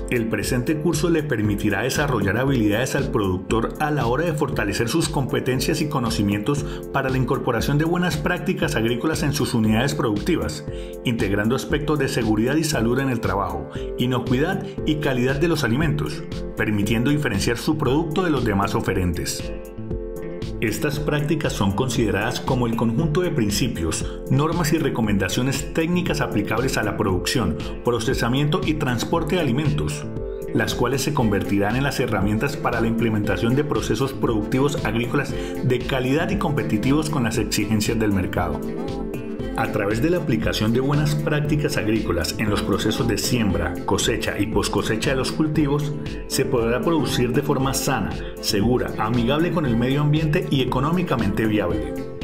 El presente curso le permitirá desarrollar habilidades al productor a la hora de fortalecer sus competencias y conocimientos para la incorporación de buenas prácticas agrícolas en sus unidades productivas, integrando aspectos de seguridad y salud en el trabajo, inocuidad y calidad de los alimentos, permitiendo diferenciar su producto de los demás oferentes. Estas prácticas son consideradas como el conjunto de principios, normas y recomendaciones técnicas aplicables a la producción, procesamiento y transporte de alimentos, las cuales se convertirán en las herramientas para la implementación de procesos productivos agrícolas de calidad y competitivos con las exigencias del mercado. A través de la aplicación de buenas prácticas agrícolas en los procesos de siembra, cosecha y poscosecha de los cultivos, se podrá producir de forma sana, segura, amigable con el medio ambiente y económicamente viable.